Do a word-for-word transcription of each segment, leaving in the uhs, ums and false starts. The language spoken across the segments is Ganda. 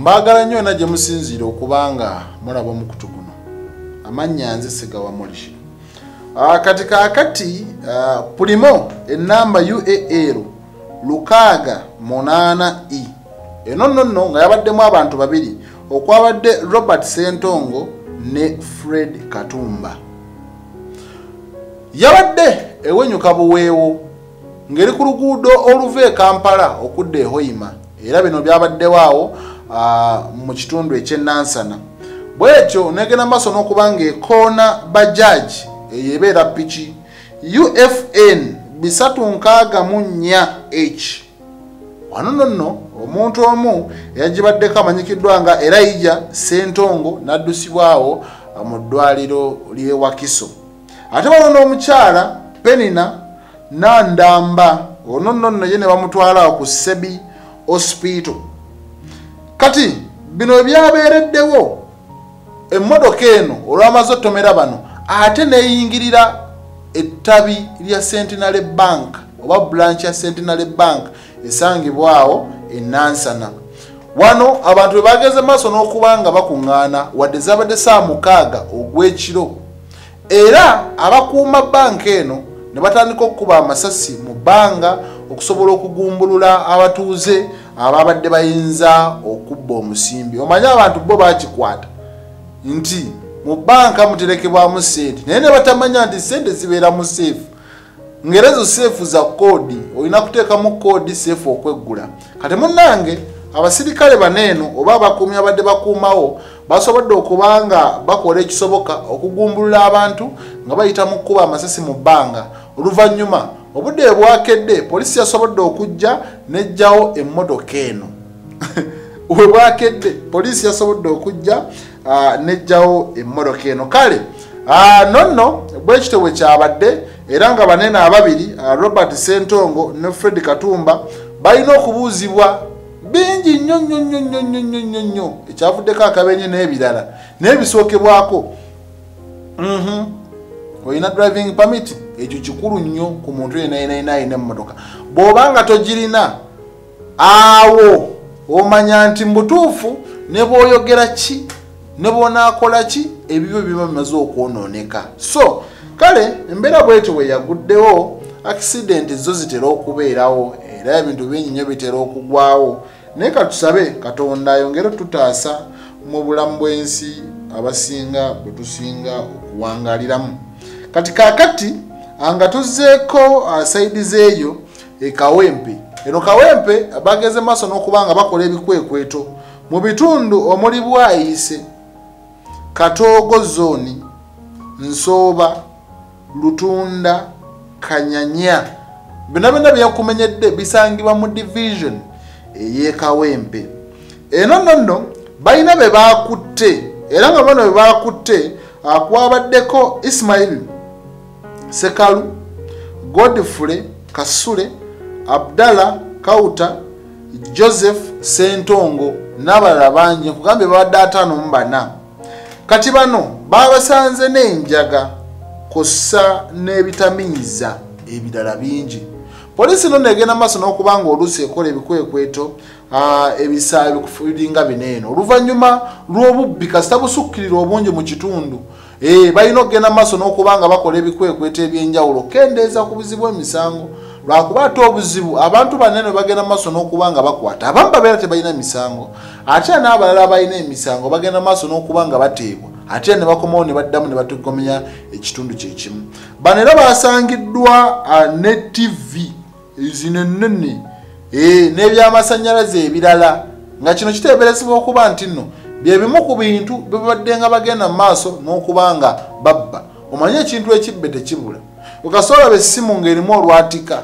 mbagala nnyo na gye musinziira okubanga mulaba omukutu guno amannya nze Segawa Molishi. Uh, kati kaakati uh, pulimo ennamba U A L lukaaga munaana E eno nno nga yabaddemu abantu babiri okwabadde Robert Sentongo ne Fred Katumba. Yabadde ewenyuka buweewo ngeri ku luguudo oluva e Kampala okudda e Hoima era bino byabaddewo uh, mu kitundu eky'Enansana. Bwekyo negenda maaso n'okubanga ekoona bajaji eyebeera piki U F N bisatu nkaaga mu nnya H. Wano nno omuntu omu eyagibaddeko amanyikiddwa nga Elijah Sentongo n'addusibwawo mu ddwaliro ly'e Wakiso. Ate wano n'omukyala Penina Nandamba ono nno ye ne bamutwala ku Sebi Hospital. Kati bino byabeereddewo emmotoka eno olw'amaze otomera bano ate neeyingirira ettabi lya Centenary Bank oba branch ya Centenary Bank esangibwawo e Nansana. Wano abantu bwe bageze maaso n'okubanga bakuŋŋaana wadde zabadde saa mukaaga ogw'ekiro era abakuuma banka eno ne batandika okukuba amasasi mu bbanga okusobola okugumbulula abatuuze ababadde bayinza okubba omusimbi. Omanyi abantu bo bakikwata nti mu banka muterekebwamu sente naye ne batamanya nti sente zibeera mu seefu ngerezo seefu za koodi olina kuteekamu koodi seefu okweggula. Kati munnange abasirikale baneeno oba abakuumi abadde bakuumawo basobodde okubanga bakola ekisoboka okugumbulula abantu nga bayita mu kkuba amasasi mu bbanga. Oluvannyuma obudde bwakedde poliisi yasobodde okujja n'ejjawo emmotoka eno we bwakedde poliisi yasobodde okujja uh, n'ejjawo emmotoka eno. Kale uh, nonno bwekityo bwe kyabadde era nga banene ababiri uh, Robert Sentongo ne Fred Katumba balina okubuuzibwa bingi nnyo nnyo nnyo nnyo nnyo nnyo nnyo nnyo ekyavuddeko akabenye n'ebirala n'ebisookebwako. mhm olina driving permit ekyo kikulu nnyo ku muntu yenna yenna ayina emmotoka. Bw'obanga togirina awo omanya nti mbutuufu ne bw'oyogera ki ne bw'onaakola ki ebibyo biba bimaze okwonooneka. So kale embeera bwetyo bwe yaguddewo accident zo zitera okubeerawo era ebintu bingi nnyo bitera okugwawo naye katusabe Katonda ayongere tutaasa mu bulamu bw'ensi abasinga bwe tusinga okuwangaliramu. Kati kaakati nga tuzzeeko uh, saidi zeeyo e Kawempe. Eno Kawempe bageze maaso n'okubanga bakola ebikwekweto mu bitundu omuli Bwayise, Katoogo zoni, Nsooba, Lutunda, Kanyanya. Bino byonna byakumenyedde bisangibwa mu division ey'e Kawempe. Eno nno balina be baakutte era nga bano be baakutte akwabaddeko Ismail Sekalu, Godfrey Kasule, Abdalla Kauta, Joseph Sentongo n'abalala bangi nkugambye babadde ataano mu bana. Kati bano babasanze n'enjaga kossa n'ebitamiiza ebirala bingi. Poliisi nno negenda maaso n'okubanga oluusi ekola ebikwekweto uh, ebisa ebikufiringa bineeno oluvannyuma lw'obubbi kasita busukkirira obungi mu kitundu. Eh balina okugenda maaso n'okubanga bakola ebikwekweto ebyenjawulo kendeeza ku buzibu emisango lwakuba ate obuzibu abantu banene bagenda maaso n'okubanga bakwata abamu babeera tebalina misango ate n'abalala balina emisango bagenda maaso n'okubanga bateebwa ate ne bakomawo ne baddamu ne batugomenya ekitundu kyekimu. Bano era basangiddwa uh, ne T V ezino ennene eh n'ebyamasannyalaze ebirala nga kino kiteeberezebwa okuba nti nno bye bimu ku bintu bibadde nga bagenda maaso n'okubanga babba. Omanye ekintu ekibbe tekibula okasobola bessimu ng'erimu olwatika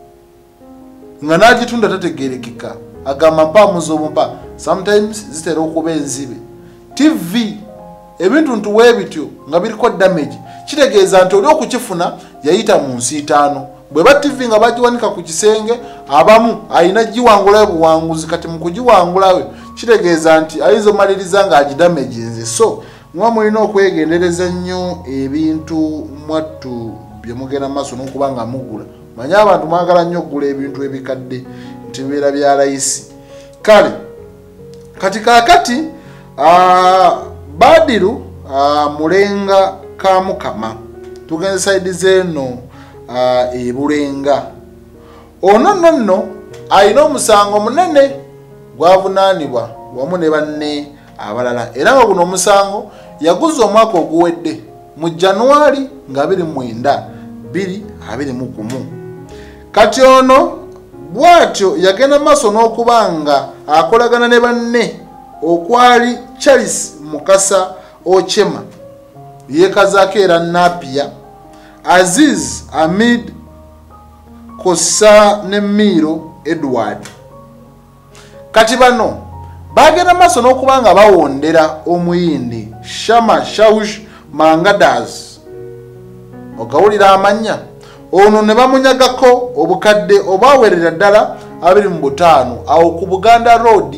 nga n'agitunda tategeerekeka agamba mpa muzobo mpa sometimes zitera okuba enzibe. T V ebintu ntuwe bityo nga biriko damage kitegeeza nti oli okukifuna yayita mu nsi itaano. Bwe ba T V nga bagiwanika ku kisenge abamu ayina giwangulayo buwanguzi kati mu kugiwangulayo kitegeeza nti ayinza omaliriza nga agidamaginze. So mwa mulina okwegendereza nnyo ebintu mwattu bye mugenda maaso n'okubanga mugula. Manya abantu mwagala nnyo okugula ebintu ebikadde nti bibeera bya layisi. Kale kati kakati uh, Badiru uh, mulenga kamukama tugenze side zeno uh, e Bulenga ono nonno alina omusango munene gwavunanibwa wamu ne banne abalala era nga guno omusango yaguza omwaka oguwedde mu January nga abiri mu mwenda bbiri abiri mu gumu. Kati ono bwatyo yagenda maaso n'okubanga akolagana ne banne okwali Charles Mukasa Ochema yekazaako era Napia Aziz Amid Kosa ne Miro Edward. Kati bano bagenda maaso n'okubanga bawondera omuyindi Shama Shaush Mangadas ogawulira amanya ono ne bamunyagako obukadde obawerera ddala abiri mu butaano awo ku Buganda Road.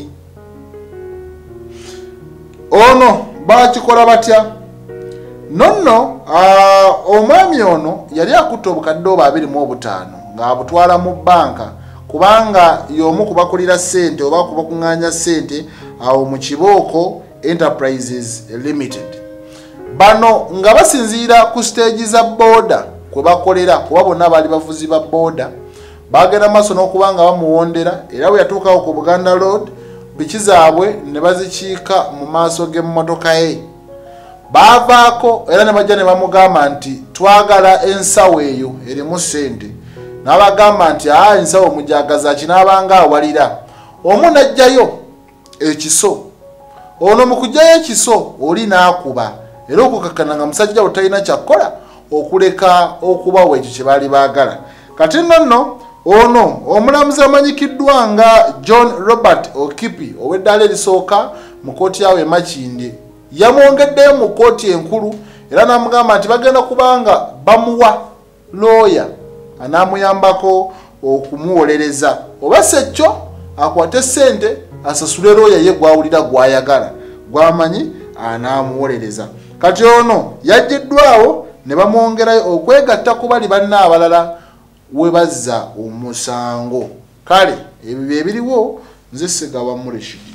Ono bakikola batya nonno uh, omwami ono yali akutte obukadde oba abiri mu obutaano ng'abutwala mu banka kubanga y'omu kubakulira ssente oba kubakuŋŋaanya ssente awo mu Kibooko Enterprises Limited. Bano nga basinziira ku stage za boda kwe bakolera kuba bonna baali bavuzi ba boda bagenda maaso n'okubanga bamuwondera era bwe yatuukawo ku Buganda Road biki zaabwe ne bazikiika mu maaso g'emmotoka ye baavaako era ne bajja ne bamugamba nti twagala ensawo eyo erimu ssente n'abagamba nti aa ensawo mujagaza kinaabanga awalira omu n'ajjayo ekiso ono mu kujjayo ekiso oli n'akuba era okukakana nga musajja we talina kyakkola okuleka okubawa ekyo kye baali baagala. Kati nonno ono omulamuzi amanyikiddwa nga John Robert Okipi ow'eddaala erisooka mu kooti yawe Makindye yamwongeddeyo mu kooti enkulu era n'amugamba nti bagenda kubanga bamuwa looya anaamuyambako okumuwolereza oba sekyo akwate ssente asasule looya ye gwawulira gwayagala gwamanyi anaamuwolereza. Kati ono yaggiddwawo ne bamwongerayo okwegatta ku bali banna abalala we bazza omusango. Kale ebyo bye biriwo nze Ssegawa Muleshi.